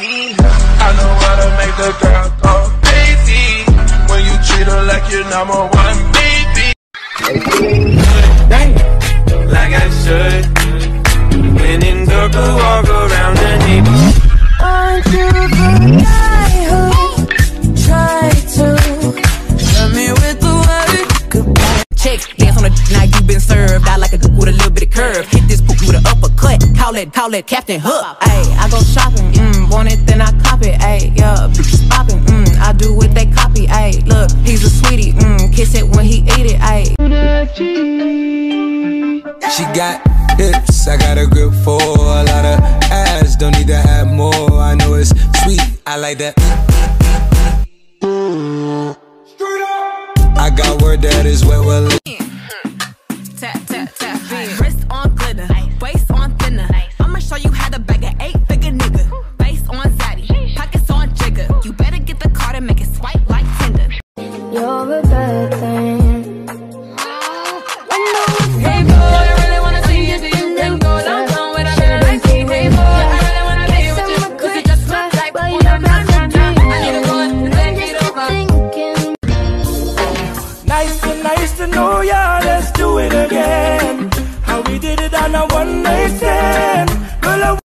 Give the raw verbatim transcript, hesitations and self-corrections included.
me. I know how to make the girl go crazy when you treat her like your number one baby. Like I should. When in circle, walk around the neighborhood. Aren't you the guy who tried to shut me with the word goodbye? Check, dance on the now you been served. I like a dude with a little bit of curve. Hit this poop with an uppercut. Call it, call it Captain Hook. Ayy, I go shopping, mm, want it, then I cop it. Ayy, yeah, bitches popping, mm, I do what they copy. Ayy, look, he's a sweetie, mm, kiss it when he eat it. Ayy. She got hips, I got a grip for a lot of ass. Don't need to have more. I know it's sweet, I like that. I got word that is wet, well. Tap, tap, tap, wrist on glitter, waist on thinner. I'ma show you how to bag an eight-figure nigga. Face on zaddy, pockets on jigger. You better get the card and make it swipe like Tinder. You're a bad thing. Hey boy, I really wanna see you do you then go downtown with a girl like me. Hey boy, I really wanna be with you, cause you just look like one of my friends. I need a boy to take it over. Nice to, nice to know ya, let's do it again.